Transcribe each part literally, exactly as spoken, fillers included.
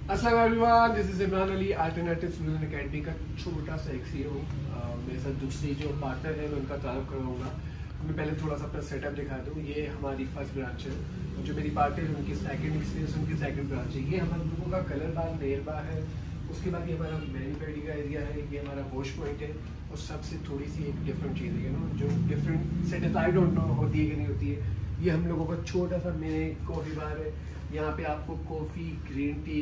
अस्सलाम everyone, this is Imran Ali, alternative student academy का छोटा सा एक सी हूँ। मेरे साथ दूसरी जो पार्टनर है मैं उनका तारुफ करवाऊँगा। मैं पहले थोड़ा सा अपना सेटअप दिखा दूँ। ये हमारी फर्स्ट ब्रांच है। जो मेरी पार्टनर है उनकी सेकंड एक्सपीरियंस उनकी सेकंड ब्रांच है। ये हम लोगों का कलर बार नेल बार है। उसके बाद ये हमारा मैनी पेडी का एरिया है। ये हमारा वॉश पॉइंट है। और सबसे थोड़ी सी एक डिफरेंट चीज़ है ना, जो different set I don't know होती है कि नहीं होती है। ये हम लोगों का छोटा सा मिनी कॉफ़ी बार है। यहाँ पे आपको कॉफ़ी, ग्रीन टी,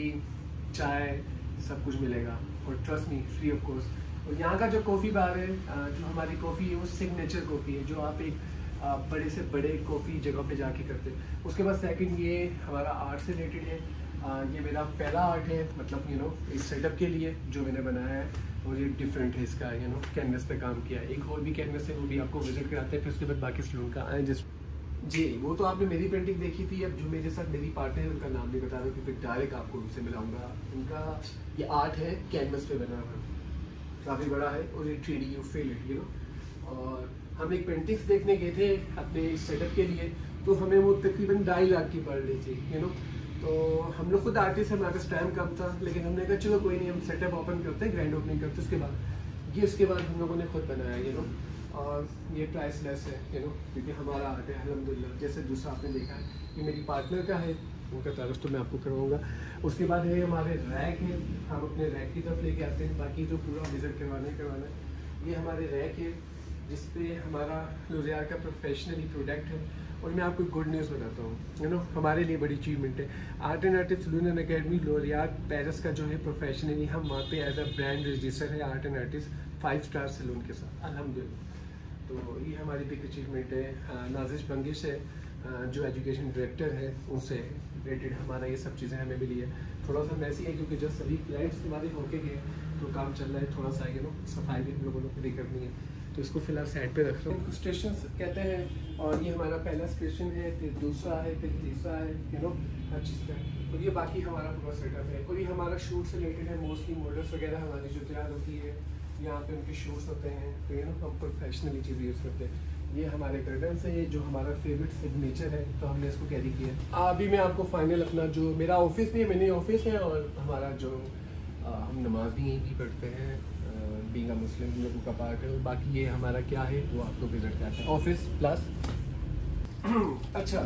चाय सब कुछ मिलेगा और trust me, free of course. और यहाँ का जो कॉफ़ी बार है, जो हमारी कॉफ़ी है वो सिग्नेचर कॉफ़ी है, जो आप एक बड़े से बड़े कॉफ़ी जगह पे जाके करते हैं। उसके बाद सेकंड ये हमारा आर्ट से रिलेटेड है। ये मेरा पहला आर्ट है, मतलब यू नो इस सेटअप के लिए जो मैंने बनाया है। और ये डिफरेंट है, इसका यू नो कैनवस पे काम किया है। एक और भी कैनवस है, वो भी आपको विजिट कराते हैं। फिर उसके बाद बाकी स्टूडेंट का आए जिस जी वो तो आपने मेरी पेंटिंग देखी थी। अब जो मेरे साथ मेरी पार्टनर है उनका नाम नहीं बता रहा क्योंकि डायरेक्ट आपको उनसे मिलाऊंगा। उनका ये आर्ट है कैनवस पे बना हुआ, काफ़ी बड़ा है और ये three D you feel it you know. और हम एक पेंटिंग्स देखने गए थे अपने सेटअप के लिए, तो हमें वो तकरीबन ढाई लाख की पड़ रही थी यू नो। तो हम लोग खुद आर्टिस्ट हैं, हमारे पास टाइम कम था, लेकिन हमने कहा चलो कोई नहीं, हम सेटअप ओपन करते हैं, ग्रैंड ओपनिंग करते हैं। उसके बाद ये उसके बाद हम लोगों ने खुद बनाया यू नो। और ये प्राइसलेस है यू नो, क्योंकि हमारा आर्ट है अल्हम्दुलिल्लाह। जैसे दूसरा आपने देखा है, ये मेरी पार्टनर का है, उनका तारुफ तो मैं आपको करवाऊँगा। उसके बाद है हमारे रैक है, हम अपने रैक की तरफ लेके आते हैं। बाकी जो पूरा विजिट करवाना है करवाना है। ये हमारे रैक है जिसपे हमारा लोरियल का प्रोफेशनली प्रोडक्ट है। और मैं आपको गुड न्यूज़ बताता हूँ यू नो, हमारे लिए बड़ी अचीवमेंट है। Art and artist salon academy L'Oreal Paris का जो है प्रोफेशनली हम वहाँ पे एज अ ब्रांड रजिस्टर है art and artist five star salon के साथ अल्हम्दुलिल्लाह। तो ये हमारी बिग अचीवमेंट है। नाजिश बंगिश है जो एजुकेशन डायरेक्टर है, उनसे रिलेटेड हमारा ये सब चीज़ें हमें मिली है। थोड़ा सा मैसी है क्योंकि जब सभी क्लाइंट्स हमारे होके गए तो काम चल रहा है, थोड़ा सा यू नो सफाई भी हम लोगों को पूरी करनी है, तो इसको फिलहाल साइड पे रख रहा हूँ। स्टेशन कहते हैं, और ये हमारा पहला स्टेशन है, फिर दूसरा है, फिर तीसरा है यू नो हर चीज़ का। और ये बाकी हमारा पूरा सेटअप है। और ये हमारा शूट से रिलेटेड है। मोस्टली मॉडल्स वगैरह हमारी जो तैयार होती है यहाँ पे उनके शूट्स होते हैं, तो यू नो हम प्रोफेशनली चीज़ यूज़ करते हैं। ये हमारे कर्टन्स है, ये जो हमारा फेवरेट सिग्नेचर है, तो हमने इसको कैरी किया। अभी मैं आपको फाइनल अपना जो मेरा ऑफिस भी है, मिनी ऑफिस है, और हमारा जो आ, हम नमाज भी यहीं भी पढ़ते हैं, बीइंग अ मुस्लिम हम लोगों का पार्ट है। बाकी ये हमारा क्या है वो आपको विजिट करते हैं, ऑफिस प्लस अच्छा,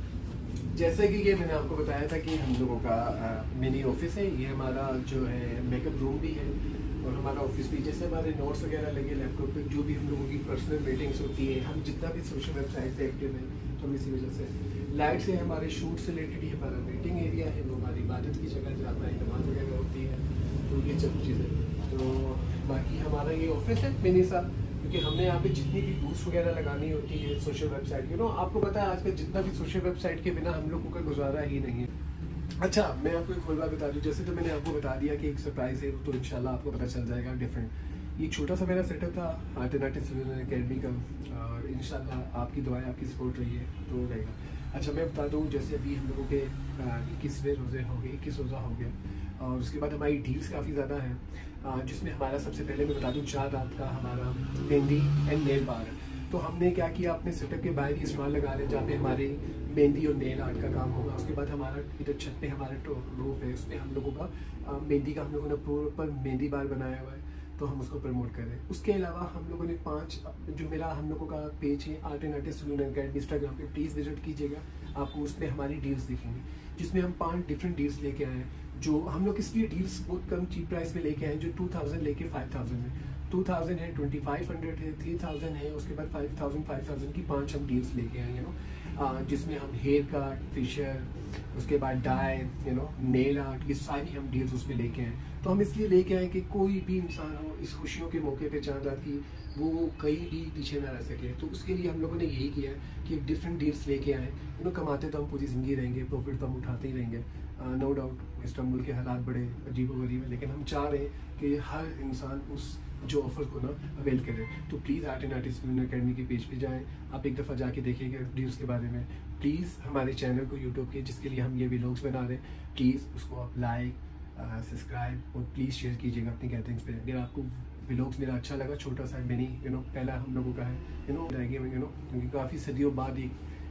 जैसे कि ये मैंने आपको बताया था कि हम लोगों का मिनी ऑफिस है। ये हमारा जो है मेकअप रूम भी है और हमारा ऑफिस भी। जैसे हमारे नोट्स वगैरह लगे लैपटॉप पे, जो भी हम लोगों की पर्सनल मीटिंग्स होती है, हम जितना भी सोशल वेबसाइट पे एक्टिव हैं, तो हम इसी वजह से लाइट से हमारे शूट से रिलेटेड ही हमारा मीटिंग एरिया है, वो हमारी इबादत की जगह जहाँ हमारी नमाज वगैरह होती है, तो ये सब चीज़ें। तो बाकी हमारा ये ऑफिस है मिनी सा, क्योंकि हमने यहाँ पे जितनी भी बूस्ट वगैरह लगानी होती है सोशल वेबसाइट यू नो, आपको पता है आजकल जितना भी सोशल वेबसाइट के बिना हम लोगों का गुजारा ही नहीं है। अच्छा, मैं आपको एक और बात बता दूँ। जैसे तो मैंने आपको बता दिया कि एक सरप्राइज़ है, तो इंशाल्लाह आपको पता चल जाएगा डिफरेंट। ये छोटा सा मेरा सेटअप था art and artist salon academy का, और इंशाल्लाह आपकी दुआएं आपकी सपोर्ट रही है तो हो जाएगा। अच्छा, मैं बता दूँ, जैसे अभी हम लोगों के इक्कीसवें रोज़े हो गए, इक्कीस रोज़ा हो गया, और उसके बाद हमारी डील्स काफ़ी ज़्यादा हैं, जिसमें हमारा सबसे पहले मैं बता दूँ चार रात का हमारा मेहंदी एंड नेल बार है। तो हमने क्या किया, अपने सेटअप के बाहर ही स्टॉल लगा रहे जहाँ पे हमारे मेहंदी और नेल आर्ट का काम होगा। उसके बाद हमारा इधर छत पे हमारा रूफ है, उसमें हम लोगों का मेहंदी का हम लोगों ने प्रॉपर मेहंदी बार बनाया हुआ है, तो हम उसको प्रमोट कर रहे हैं। उसके अलावा हम लोगों ने पांच, जो मेरा हम लोगों का पेज है art and artist salon academy Instagram पे, प्लीज़ विजिट कीजिएगा। आपको उसमें हमारी डील्स दिखेंगी, जिसमें हम पांच डिफरेंट डील्स लेके आए हैं। जो हम लोग इसलिए डील्स बहुत कम चीप प्राइस में लेके आए, जो टू थाउजेंड लेके फाइव थाउजेंड है, टू थाउजेंड है, ट्वेंटी फाइव हंड्रेड है, थ्री थाउजेंड है, उसके बाद फाइव थाउजेंड फाइव थाउजेंड की पांच हम डील्स लेके आए यू नो, जिसमें हम हेयर कट, फेशियल, उसके बाद dye you know nail art, ये सारी हम डील्स उसमें लेके आए। तो हम इसलिए लेके आए कि कोई भी इंसान हो इस खुशियों के मौके पे चाहता कि वो कहीं भी पीछे ना रह सके, तो उसके लिए हम लोगों ने यही किया कि डिफरेंट डील्स लेके आए यू नो। कमाते तो हम पूरी ज़िंदगी रहेंगे, प्रॉफिट तो हम उठाते ही रहेंगे, नो डाउट इस्तांबुल के हालात बड़े अजीब व गरीब है, लेकिन हम चाह रहे हैं कि हर इंसान उस जो ऑफर को ना अवेल करें। तो please art and artist salon academy के पेज पे जाएं, आप एक दफ़ा जाके देखिएगा डील्स के बारे में। प्लीज़ हमारे चैनल को यूट्यूब के, जिसके लिए हम ये व्लॉग्स बना रहे हैं, प्लीज़ उसको आप लाइक, सब्सक्राइब और प्लीज़ शेयर कीजिएगा अपनी गैदरिंग्स पे। अगर आपको व्लॉग्स मेरा अच्छा लगा, छोटा सा मिनी यू नो पहला हम लोगों का है यू नो, यू नो क्योंकि काफ़ी सदियों बाद एक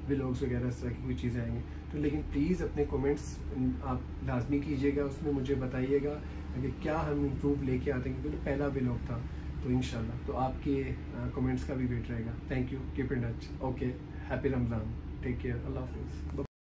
व्लॉग्स वगैरह इस तरह की कोई चीज़ें आएंगी। तो लेकिन प्लीज़ अपने कमेंट्स आप लाजमी कीजिएगा, उसमें मुझे बताइएगा कि क्या हम इम्प्रूव लेके आते हैं, क्योंकि तो पहला व्लॉग था। तो इंशाल्लाह तो आपके कमेंट्स का भी वेट रहेगा। Thank you, keep in touch. Okay, happy Ramzan, take care, अल्लाह हाफिज़।